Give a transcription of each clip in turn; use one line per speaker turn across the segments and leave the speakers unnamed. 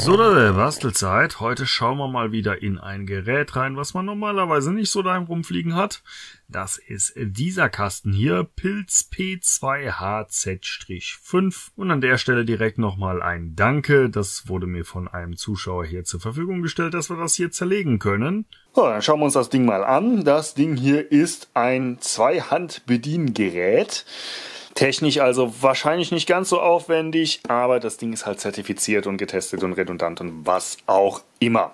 So, da Bastelzeit. Heute schauen wir mal wieder in ein Gerät rein, was man normalerweise nicht so daheim rumfliegen hat. Das ist dieser Kasten hier, Pilz P2HZ-5. Und an der Stelle direkt nochmal ein Danke. Das wurde mir von einem Zuschauer hier zur Verfügung gestellt, dass wir das hier zerlegen können. So, dann schauen wir uns das Ding mal an. Das Ding hier ist ein Zweihand-Bediengerät. Technisch also wahrscheinlich nicht ganz so aufwendig, aber das Ding ist halt zertifiziert und getestet und redundant und was auch immer.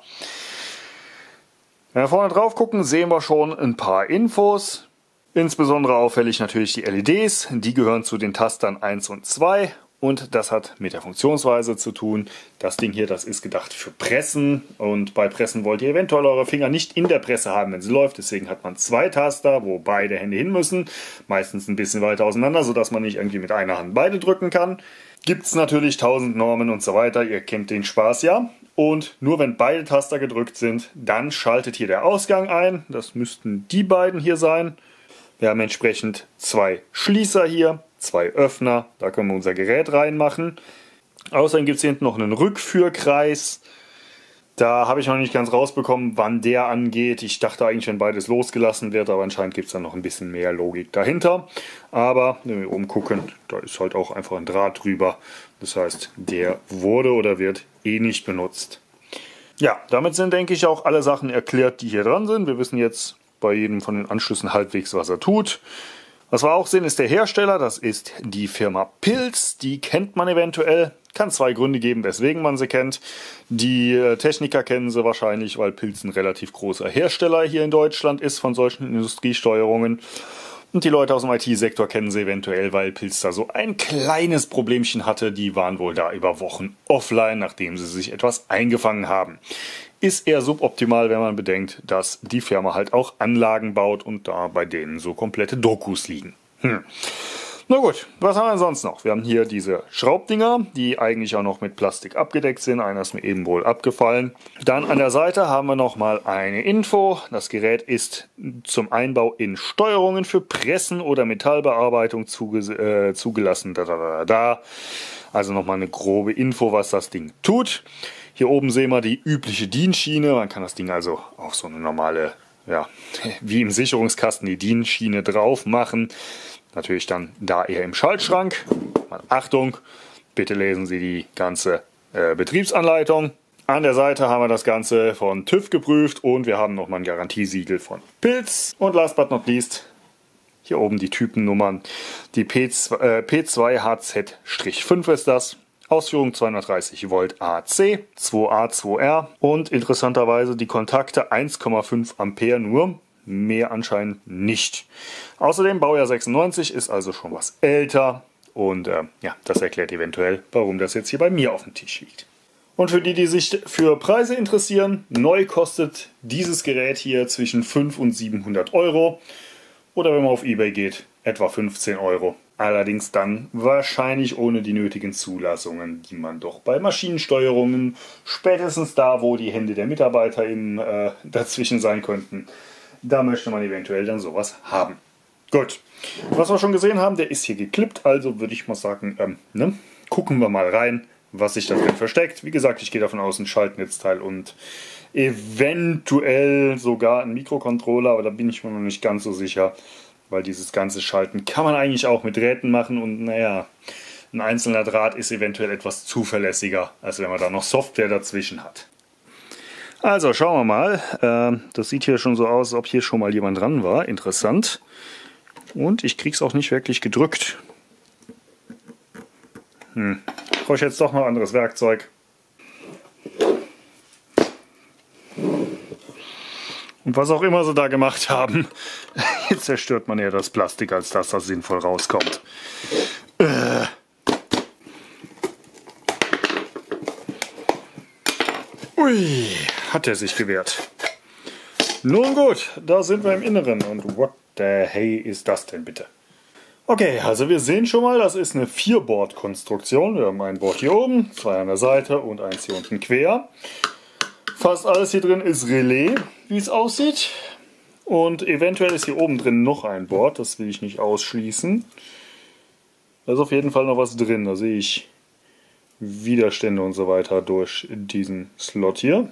Wenn wir vorne drauf gucken, sehen wir schon ein paar Infos. Insbesondere auffällig natürlich die LEDs, die gehören zu den Tastern 1 und 2. Und das hat mit der Funktionsweise zu tun. Das Ding hier, das ist gedacht für Pressen. Und bei Pressen wollt ihr eventuell eure Finger nicht in der Presse haben, wenn sie läuft. Deswegen hat man zwei Taster, wo beide Hände hin müssen. Meistens ein bisschen weiter auseinander, sodass man nicht irgendwie mit einer Hand beide drücken kann. Gibt es natürlich 1000 Normen und so weiter. Ihr kennt den Spaß ja. Und nur wenn beide Taster gedrückt sind, dann schaltet hier der Ausgang ein. Das müssten die beiden hier sein. Wir haben entsprechend zwei Schließer hier. Zwei Öffner, da können wir unser Gerät reinmachen. Außerdem gibt es hier hinten noch einen Rückführkreis. Da habe ich noch nicht ganz rausbekommen, wann der angeht. Ich dachte eigentlich, wenn beides losgelassen wird, aber anscheinend gibt es da noch ein bisschen mehr Logik dahinter. Aber wenn wir oben gucken, da ist halt auch einfach ein Draht drüber. Das heißt, der wurde oder wird eh nicht benutzt. Ja, damit sind, denke ich, auch alle Sachen erklärt, die hier dran sind. Wir wissen jetzt bei jedem von den Anschlüssen halbwegs, was er tut. Was wir auch sehen, ist der Hersteller, das ist die Firma Pilz, die kennt man eventuell, kann zwei Gründe geben, weswegen man sie kennt. Die Techniker kennen sie wahrscheinlich, weil Pilz ein relativ großer Hersteller hier in Deutschland ist von solchen Industriesteuerungen. Und die Leute aus dem IT-Sektor kennen sie eventuell, weil Pilz da so ein kleines Problemchen hatte. Die waren wohl da über Wochen offline, nachdem sie sich etwas eingefangen haben. Ist eher suboptimal, wenn man bedenkt, dass die Firma halt auch Anlagen baut und da bei denen so komplette Dokus liegen. Na gut, was haben wir sonst noch? Wir haben hier diese Schraubdinger, die eigentlich auch noch mit Plastik abgedeckt sind. Einer ist mir eben wohl abgefallen. Dann an der Seite haben wir nochmal eine Info. Das Gerät ist zum Einbau in Steuerungen für Pressen oder Metallbearbeitung zugelassen. Also nochmal eine grobe Info, was das Ding tut. Hier oben sehen wir die übliche DIN-Schiene. Man kann das Ding also auf so eine normale, ja, wie im Sicherungskasten die DIN-Schiene drauf machen. Natürlich dann da eher im Schaltschrank. Achtung, bitte lesen Sie die ganze Betriebsanleitung. An der Seite haben wir das Ganze von TÜV geprüft und wir haben nochmal ein Garantiesiegel von Pilz. Und last but not least, hier oben die Typennummern. Die P2HZ-5 ist das. Ausführung 230 Volt AC, 2A, 2R und interessanterweise die Kontakte 1,5 Ampere nur, mehr anscheinend nicht. Außerdem Baujahr 96, ist also schon was älter und ja, das erklärt eventuell, warum das jetzt hier bei mir auf dem Tisch liegt. Und für die, die sich für Preise interessieren, neu kostet dieses Gerät hier zwischen 500 und 700 Euro oder wenn man auf eBay geht, etwa 15 Euro. Allerdings dann wahrscheinlich ohne die nötigen Zulassungen, die man doch bei Maschinensteuerungen, spätestens da, wo die Hände der Mitarbeiter dazwischen sein könnten, da möchte man eventuell dann sowas haben. Gut, was wir schon gesehen haben, der ist hier geklippt, also würde ich mal sagen, gucken wir mal rein, was sich da drin versteckt. Wie gesagt, ich gehe davon aus, ein Schaltnetzteil und eventuell sogar ein Mikrocontroller, aber da bin ich mir noch nicht ganz so sicher. Weil dieses ganze Schalten kann man eigentlich auch mit Drähten machen und naja, ein einzelner Draht ist eventuell etwas zuverlässiger, als wenn man da noch Software dazwischen hat. Also schauen wir mal. Das sieht hier schon so aus, als ob hier schon mal jemand dran war. Interessant. Und ich krieg's auch nicht wirklich gedrückt. Brauche ich jetzt doch noch anderes Werkzeug. Und was auch immer sie da gemacht haben, jetzt zerstört man eher das Plastik, als dass das sinnvoll rauskommt. Ui, hat er sich gewehrt. Nun gut, da sind wir im Inneren. Und what the hey ist das denn bitte? Okay, also wir sehen schon mal, das ist eine 4-Board-Konstruktion. Wir haben ein Board hier oben, zwei an der Seite und eins hier unten quer. Fast alles hier drin ist Relais, wie es aussieht. Und eventuell ist hier oben drin noch ein Board, das will ich nicht ausschließen. Da ist auf jeden Fall noch was drin, da sehe ich Widerstände und so weiter durch diesen Slot hier.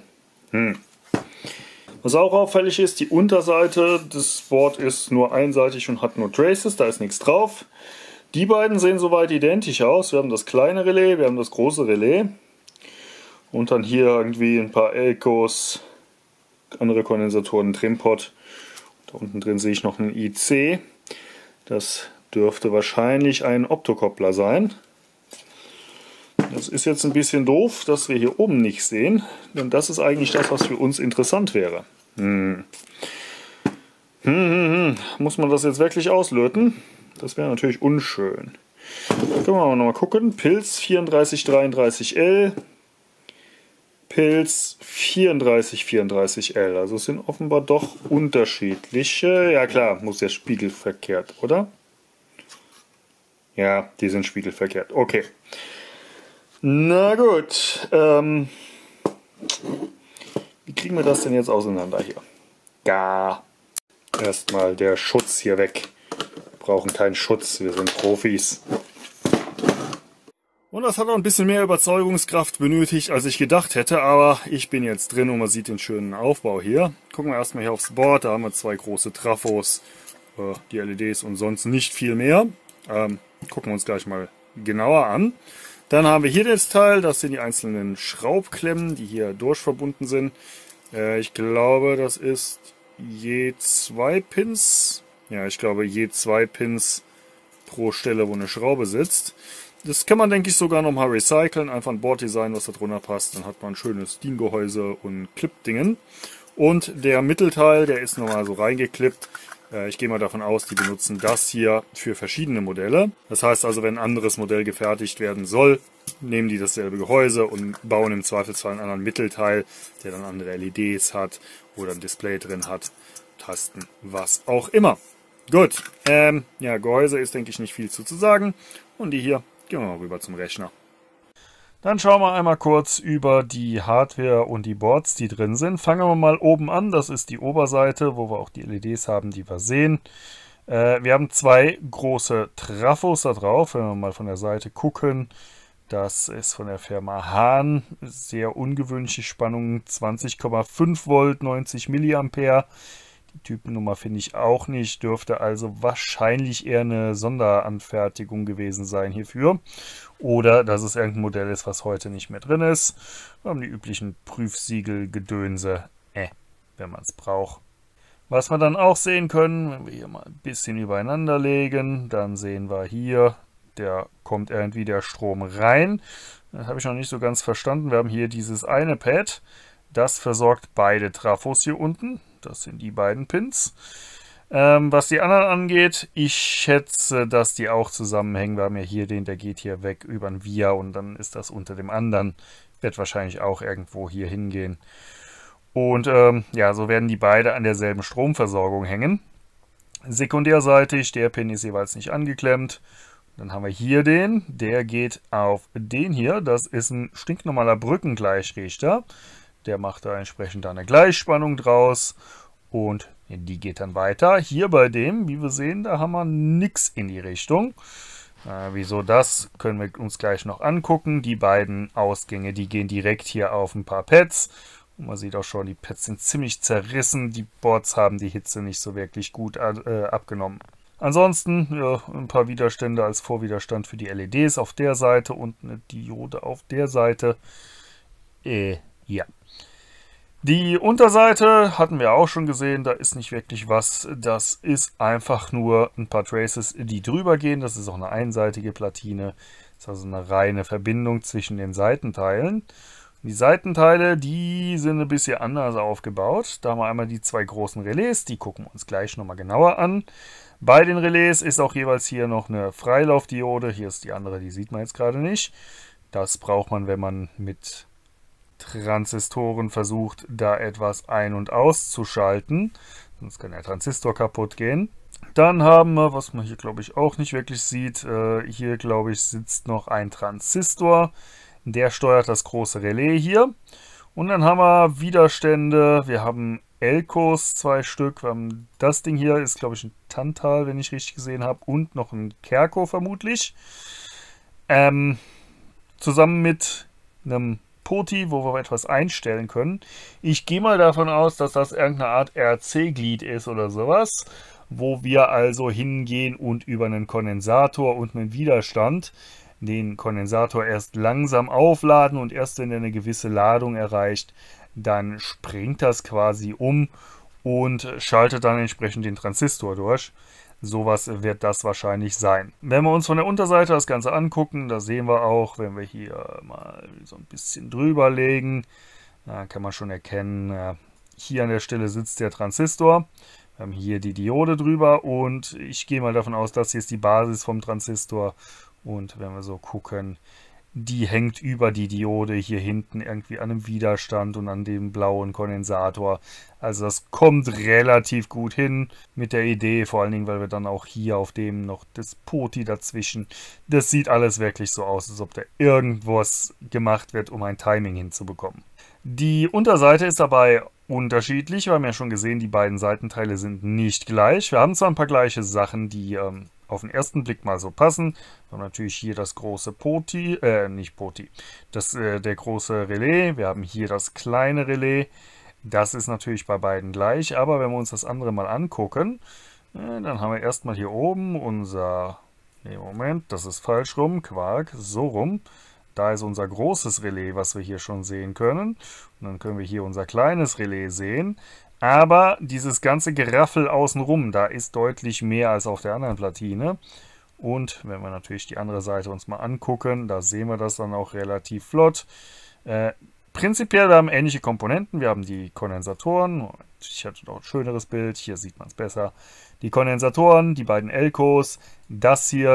Was auch auffällig ist, die Unterseite des Board ist nur einseitig und hat nur Traces, da ist nichts drauf. Die beiden sehen soweit identisch aus. Wir haben das kleine Relais, wir haben das große Relais. Und dann hier irgendwie ein paar Elcos, andere Kondensatoren, Trimpot. Da unten drin sehe ich noch einen IC. Das dürfte wahrscheinlich ein Optokoppler sein. Das ist jetzt ein bisschen doof, dass wir hier oben nicht sehen, denn das ist eigentlich das, was für uns interessant wäre. Muss man das jetzt wirklich auslöten? Das wäre natürlich unschön. Können wir mal gucken. Pils 3433L, Pils 3434L. Also es sind offenbar doch unterschiedliche. Ja klar, muss ja spiegelverkehrt, oder? Ja, die sind spiegelverkehrt. Okay. Na gut. Wie kriegen wir das denn jetzt auseinander hier? Ja. Erstmal der Schutz hier weg. Wir brauchen keinen Schutz, wir sind Profis. Und das hat auch ein bisschen mehr Überzeugungskraft benötigt, als ich gedacht hätte, aber ich bin jetzt drin und man sieht den schönen Aufbau hier. Gucken wir erstmal hier aufs Board, da haben wir zwei große Trafos, die LEDs und sonst nicht viel mehr. Gucken wir uns gleich mal genauer an. Dann haben wir hier das Teil, das sind die einzelnen Schraubklemmen, die hier durchverbunden sind. Ich glaube, das ist je 2 Pins. Ja, ich glaube je 2 Pins pro Stelle, wo eine Schraube sitzt. Das kann man, denke ich, sogar nochmal recyceln. Einfach ein Borddesign, was da drunter passt. Dann hat man ein schönes DIN-Gehäuse und Clip-Dingen. Und der Mittelteil, der ist nochmal so reingeklippt. Ich gehe mal davon aus, die benutzen das hier für verschiedene Modelle. Das heißt also, wenn ein anderes Modell gefertigt werden soll, nehmen die dasselbe Gehäuse und bauen im Zweifelsfall einen anderen Mittelteil, der dann andere LEDs hat oder ein Display drin hat, Tasten, was auch immer. Gut, ja, Gehäuse ist, denke ich, nicht viel zu sagen. Und die hier, gehen wir mal rüber zum Rechner. Dann schauen wir einmal kurz über die Hardware und die Boards, die drin sind. Fangen wir mal oben an, das ist die Oberseite, wo wir auch die LEDs haben, die wir sehen. Wir haben zwei große Trafos da drauf, wenn wir mal von der Seite gucken. Das ist von der Firma Hahn, sehr ungewöhnliche Spannung, 20,5 Volt, 90 mA. Die Typennummer finde ich auch nicht, dürfte also wahrscheinlich eher eine Sonderanfertigung gewesen sein hierfür. Oder dass es irgendein Modell ist, was heute nicht mehr drin ist. Wir haben die üblichen Prüfsiegel-Gedönse, wenn man es braucht. Was wir dann auch sehen können, wenn wir hier mal ein bisschen übereinander legen, dann sehen wir hier, da kommt irgendwie der Strom rein. Das habe ich noch nicht so ganz verstanden. Wir haben hier dieses eine Pad, das versorgt beide Trafos hier unten. Das sind die beiden Pins. Was die anderen angeht, ich schätze, dass die auch zusammenhängen. Wir haben ja hier den, der geht hier weg über ein Via und dann ist das unter dem anderen. Wird wahrscheinlich auch irgendwo hier hingehen. Und ja, so werden die beide an derselben Stromversorgung hängen. Sekundärseitig, der Pin ist jeweils nicht angeklemmt. Dann haben wir hier den, der geht auf den hier. Das ist ein stinknormaler Brückengleichrichter. Der macht da entsprechend eine Gleichspannung draus und die geht dann weiter. Hier bei dem, wie wir sehen, da haben wir nichts in die Richtung. Wieso das, können wir uns gleich noch angucken. Die beiden Ausgänge, die gehen direkt hier auf ein paar Pads. Und man sieht auch schon, die Pads sind ziemlich zerrissen. Die Boards haben die Hitze nicht so wirklich gut abgenommen. Ansonsten ja, ein paar Widerstände als Vorwiderstand für die LEDs auf der Seite und eine Diode auf der Seite. Ja. Die Unterseite hatten wir auch schon gesehen, da ist nicht wirklich was. Das ist einfach nur ein paar Traces, die drüber gehen. Das ist auch eine einseitige Platine. Das ist also eine reine Verbindung zwischen den Seitenteilen. Die Seitenteile, die sind ein bisschen anders aufgebaut. Da haben wir einmal die zwei großen Relais, die gucken wir uns gleich nochmal genauer an. Bei den Relais ist auch jeweils hier noch eine Freilaufdiode. Hier ist die andere, die sieht man jetzt gerade nicht. Das braucht man, wenn man mit Transistoren versucht, da etwas ein- und auszuschalten. Sonst kann der Transistor kaputt gehen. Dann haben wir, was man hier glaube ich auch nicht wirklich sieht, hier glaube ich sitzt noch ein Transistor. Der steuert das große Relais hier. Und dann haben wir Widerstände. Wir haben Elcos, 2 Stück. Wir haben das Ding hier, ist glaube ich ein Tantal, wenn ich richtig gesehen habe. Und noch ein Kerco vermutlich. zusammen mit einem POTI, wo wir etwas einstellen können. Ich gehe mal davon aus, dass das irgendeine Art RC-Glied ist oder sowas, wo wir also hingehen und über einen Kondensator und einen Widerstand den Kondensator erst langsam aufladen und erst wenn er eine gewisse Ladung erreicht, dann springt das quasi um und schaltet dann entsprechend den Transistor durch. Sowas wird das wahrscheinlich sein. Wenn wir uns von der Unterseite das Ganze angucken, da sehen wir auch, wenn wir hier mal so ein bisschen drüber legen, da kann man schon erkennen, hier an der Stelle sitzt der Transistor. Wir haben hier die Diode drüber und ich gehe mal davon aus, das hier ist die Basis vom Transistor. Und wenn wir so gucken, die hängt über die Diode hier hinten irgendwie an einem Widerstand und an dem blauen Kondensator. Also das kommt relativ gut hin mit der Idee, vor allen Dingen, weil wir dann auch hier auf dem noch das POTI dazwischen. Das sieht alles wirklich so aus, als ob da irgendwas gemacht wird, um ein Timing hinzubekommen. Die Unterseite ist dabei unterschiedlich. Wir haben ja schon gesehen, die beiden Seitenteile sind nicht gleich. Wir haben zwar ein paar gleiche Sachen, die auf den ersten Blick mal so passen. Wir haben natürlich hier das große POTI, nicht POTI, der große Relais. Wir haben hier das kleine Relais. Das ist natürlich bei beiden gleich, aber wenn wir uns das andere mal angucken, dann haben wir erstmal hier oben unser, Moment, das ist falsch rum, Quark, so rum. Da ist unser großes Relais, was wir hier schon sehen können. Und dann können wir hier unser kleines Relais sehen. Aber dieses ganze Geraffel außenrum, da ist deutlich mehr als auf der anderen Platine. Und wenn wir natürlich die andere Seite uns mal angucken, da sehen wir das dann auch relativ flott. Prinzipiell, wir haben ähnliche Komponenten. Wir haben die Kondensatoren. Ich hatte noch ein schöneres Bild, hier sieht man es besser. Die Kondensatoren, die beiden Elcos, das hier,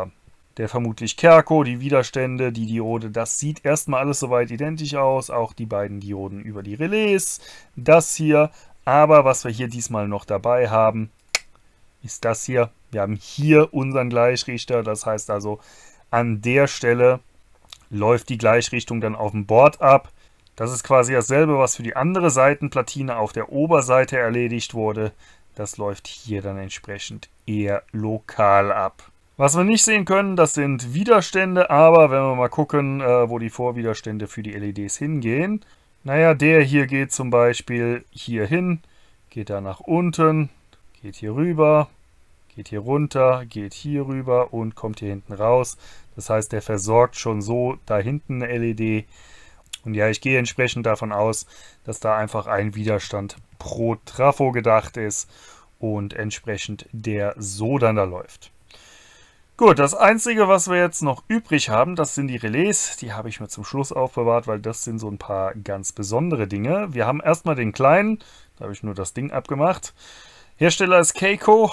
der vermutlich Kerco, die Widerstände, die Diode, das sieht erstmal alles soweit identisch aus. Auch die beiden Dioden über die Relais, das hier. Aber was wir hier diesmal noch dabei haben, ist das hier. Wir haben hier unseren Gleichrichter, das heißt also, an der Stelle läuft die Gleichrichtung dann auf dem Board ab. Das ist quasi dasselbe, was für die andere Seitenplatine auf der Oberseite erledigt wurde. Das läuft hier dann entsprechend eher lokal ab. Was wir nicht sehen können, das sind Widerstände, aber wenn wir mal gucken, wo die Vorwiderstände für die LEDs hingehen. Naja, der hier geht zum Beispiel hier hin, geht da nach unten, geht hier rüber, geht hier runter, geht hier rüber und kommt hier hinten raus. Das heißt, der versorgt schon so da hinten eine LED. Und ja, ich gehe entsprechend davon aus, dass da einfach ein Widerstand pro Trafo gedacht ist und entsprechend der so dann da läuft. Gut, das Einzige, was wir jetzt noch übrig haben, das sind die Relais. Die habe ich mir zum Schluss aufbewahrt, weil das sind so ein paar ganz besondere Dinge. Wir haben erstmal den kleinen, da habe ich nur das Ding abgemacht. Hersteller ist Keiko,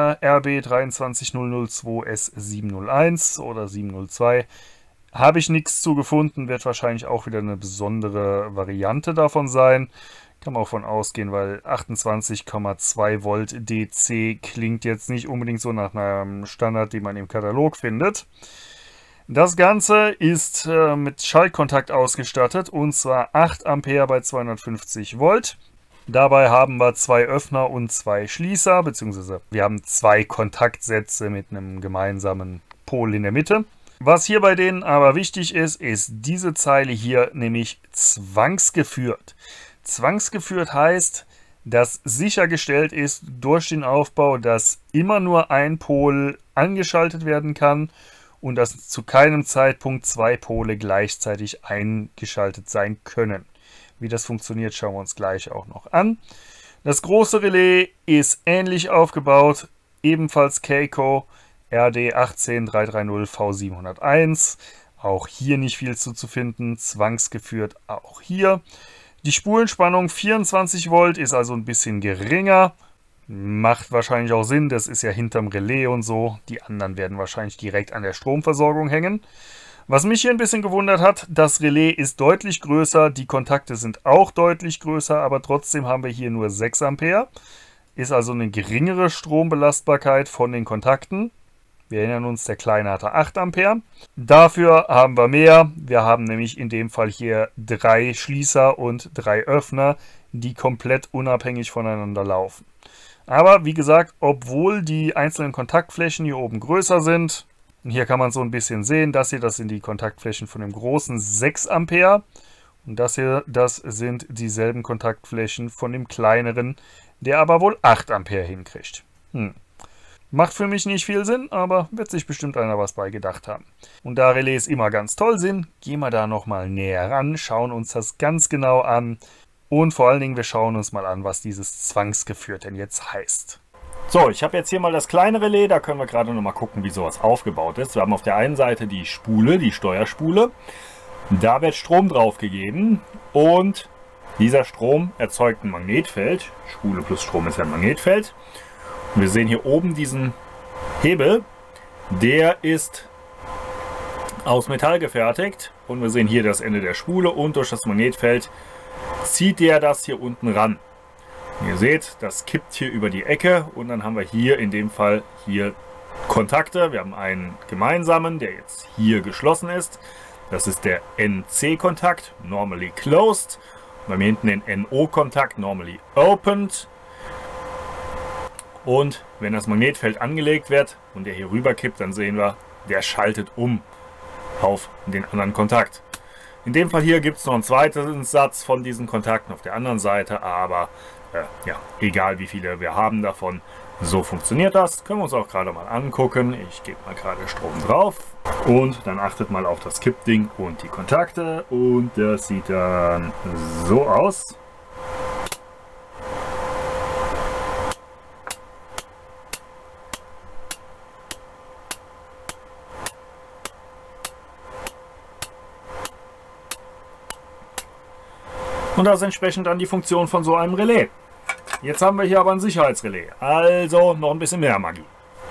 RB23002S701 oder 702. Habe ich nichts zu gefunden, wird wahrscheinlich auch wieder eine besondere Variante davon sein. Kann man auch von ausgehen, weil 28,2 Volt DC klingt jetzt nicht unbedingt so nach einem Standard, den man im Katalog findet. Das Ganze ist mit Schaltkontakt ausgestattet und zwar 8 Ampere bei 250 Volt. Dabei haben wir 2 Öffner und 2 Schließer, beziehungsweise wir haben 2 Kontaktsätze mit einem gemeinsamen Pol in der Mitte. Was hier bei denen aber wichtig ist, ist diese Zeile hier, nämlich zwangsgeführt. Zwangsgeführt heißt, dass sichergestellt ist durch den Aufbau, dass immer nur ein Pol angeschaltet werden kann und dass zu keinem Zeitpunkt 2 Pole gleichzeitig eingeschaltet sein können. Wie das funktioniert, schauen wir uns gleich auch noch an. Das große Relais ist ähnlich aufgebaut, ebenfalls Keiko RD18330V701. Auch hier nicht viel zu finden, zwangsgeführt auch hier. Die Spulenspannung 24 Volt ist also ein bisschen geringer. Macht wahrscheinlich auch Sinn, das ist ja hinterm Relais und so. Die anderen werden wahrscheinlich direkt an der Stromversorgung hängen. Was mich hier ein bisschen gewundert hat, das Relais ist deutlich größer, die Kontakte sind auch deutlich größer, aber trotzdem haben wir hier nur 6 Ampere. Ist also eine geringere Strombelastbarkeit von den Kontakten. Wir erinnern uns, der kleine hatte 8 Ampere. Dafür haben wir mehr. Wir haben nämlich in dem Fall hier 3 Schließer und 3 Öffner, die komplett unabhängig voneinander laufen. Aber wie gesagt, obwohl die einzelnen Kontaktflächen hier oben größer sind, Und hier kann man so ein bisschen sehen, das sind die Kontaktflächen von dem großen 6 Ampere. Und das hier, das sind dieselben Kontaktflächen von dem kleineren, der aber wohl 8 Ampere hinkriegt. Macht für mich nicht viel Sinn, aber wird sich bestimmt einer was bei gedacht haben. Und da Relais immer ganz toll sind, gehen wir da nochmal näher ran, schauen uns das ganz genau an und vor allen Dingen, wir schauen uns mal an, was dieses Zwangsgeführt denn jetzt heißt. So, ich habe jetzt hier mal das kleine Relais, da können wir gerade nochmal gucken, wie sowas aufgebaut ist. Wir haben auf der einen Seite die Spule, die Steuerspule. Da wird Strom drauf gegeben und dieser Strom erzeugt ein Magnetfeld. Spule plus Strom ist ja ein Magnetfeld. Und wir sehen hier oben diesen Hebel, der ist aus Metall gefertigt. Und wir sehen hier das Ende der Spule und durch das Magnetfeld zieht der das hier unten ran. Und ihr seht, das kippt hier über die Ecke und dann haben wir hier in dem Fall hier Kontakte. Wir haben einen gemeinsamen, der jetzt hier geschlossen ist. Das ist der NC-Kontakt, normally closed. Und wir haben hinten den NO-Kontakt, normally opened. Und wenn das Magnetfeld angelegt wird und der hier rüber kippt, dann sehen wir, der schaltet um auf den anderen Kontakt. In dem Fall hier gibt es noch einen zweiten Satz von diesen Kontakten auf der anderen Seite, aber ja, egal wie viele wir haben davon, so funktioniert das. Können wir uns auch gerade mal angucken. Ich gebe mal gerade Strom drauf und dann achtet mal auf das Kippding und die Kontakte und das sieht dann so aus. Und das ist entsprechend dann die Funktion von so einem Relais. Jetzt haben wir hier aber ein Sicherheitsrelais, also noch ein bisschen mehr Magie.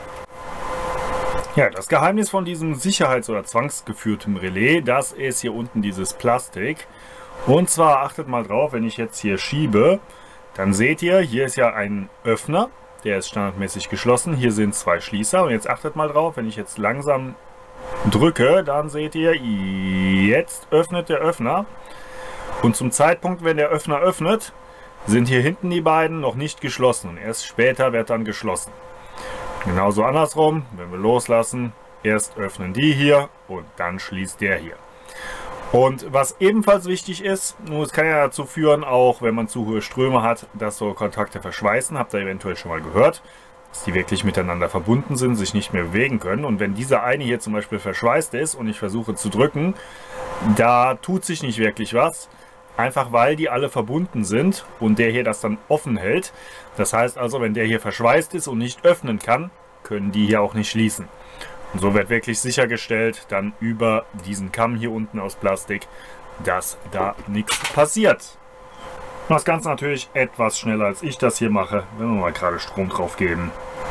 Ja, das Geheimnis von diesem sicherheits- oder zwangsgeführten Relais, das ist hier unten dieses Plastik. Und zwar achtet mal drauf, wenn ich jetzt hier schiebe, dann seht ihr, hier ist ja ein Öffner, der ist standardmäßig geschlossen. Hier sind 2 Schließer und jetzt achtet mal drauf, wenn ich jetzt langsam drücke, dann seht ihr, jetzt öffnet der Öffner. Und zum Zeitpunkt, wenn der Öffner öffnet, sind hier hinten die beiden noch nicht geschlossen. Und erst später wird dann geschlossen. Genauso andersrum, wenn wir loslassen, erst öffnen die hier und dann schließt der hier. Und was ebenfalls wichtig ist, nun, es kann ja dazu führen, auch wenn man zu hohe Ströme hat, dass so Kontakte verschweißen. Habt ihr eventuell schon mal gehört, dass die wirklich miteinander verbunden sind, sich nicht mehr bewegen können. Und wenn dieser eine hier zum Beispiel verschweißt ist und ich versuche zu drücken, da tut sich nicht wirklich was. Einfach weil die alle verbunden sind und der hier das dann offen hält. Das heißt also, wenn der hier verschweißt ist und nicht öffnen kann, können die hier auch nicht schließen. Und so wird wirklich sichergestellt, dann über diesen Kamm hier unten aus Plastik, dass da nichts passiert. Das Ganze natürlich etwas schneller als ich das hier mache, wenn wir mal gerade Strom drauf geben.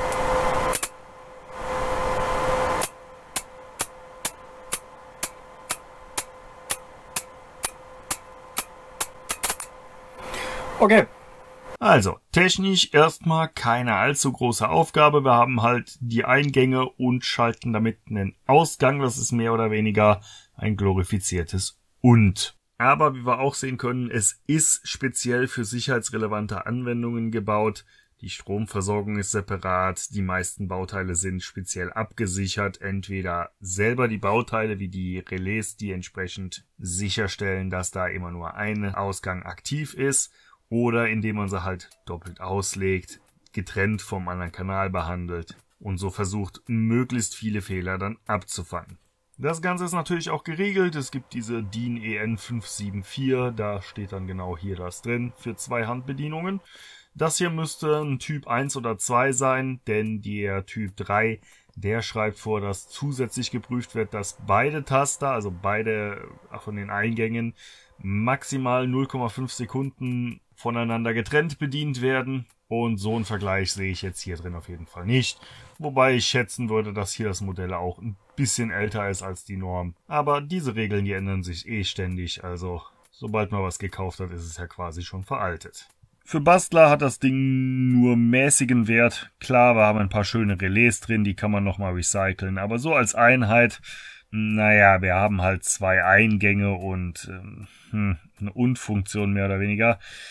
Okay, also technisch erstmal keine allzu große Aufgabe. Wir haben halt die Eingänge und schalten damit einen Ausgang. Das ist mehr oder weniger ein glorifiziertes Und. Aber wie wir auch sehen können, es ist speziell für sicherheitsrelevante Anwendungen gebaut. Die Stromversorgung ist separat, die meisten Bauteile sind speziell abgesichert, entweder selber die Bauteile wie die Relais, die entsprechend sicherstellen, dass da immer nur ein Ausgang aktiv ist, oder indem man sie halt doppelt auslegt, getrennt vom anderen Kanal behandelt und so versucht, möglichst viele Fehler dann abzufangen. Das Ganze ist natürlich auch geregelt. Es gibt diese DIN EN 574, da steht dann genau hier das drin, für 2 Handbedienungen. Das hier müsste ein Typ 1 oder 2 sein, denn der Typ 3, der schreibt vor, dass zusätzlich geprüft wird, dass beide Taster, also beide von den Eingängen, maximal 0,5 Sekunden voneinander getrennt bedient werden. Und so einen Vergleich sehe ich jetzt hier drin auf jeden Fall nicht. Wobei ich schätzen würde, dass hier das Modell auch ein bisschen älter ist als die Norm. Aber diese Regeln, die ändern sich eh ständig. Also sobald man was gekauft hat, ist es ja quasi schon veraltet. Für Bastler hat das Ding nur mäßigen Wert. Klar, wir haben ein paar schöne Relais drin, die kann man nochmal recyceln. Aber so als Einheit, naja, wir haben halt 2 Eingänge und eine Und-Funktion mehr oder weniger.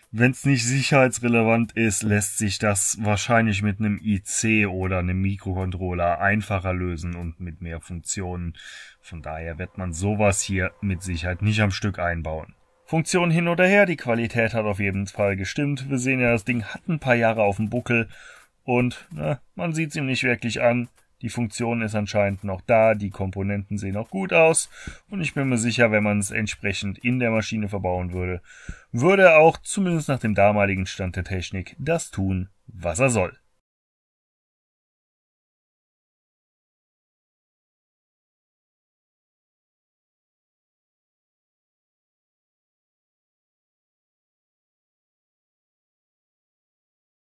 Wenn es nicht sicherheitsrelevant ist, lässt sich das wahrscheinlich mit einem IC oder einem Mikrocontroller einfacher lösen und mit mehr Funktionen. Von daher wird man sowas hier mit Sicherheit nicht am Stück einbauen. Funktion hin oder her, die Qualität hat auf jeden Fall gestimmt. Wir sehen ja, das Ding hat ein paar Jahre auf dem Buckel und man sieht es ihm nicht wirklich an. Die Funktion ist anscheinend noch da, die Komponenten sehen auch gut aus und ich bin mir sicher, wenn man es entsprechend in der Maschine verbauen würde, würde er auch, zumindest nach dem damaligen Stand der Technik, das tun, was er soll.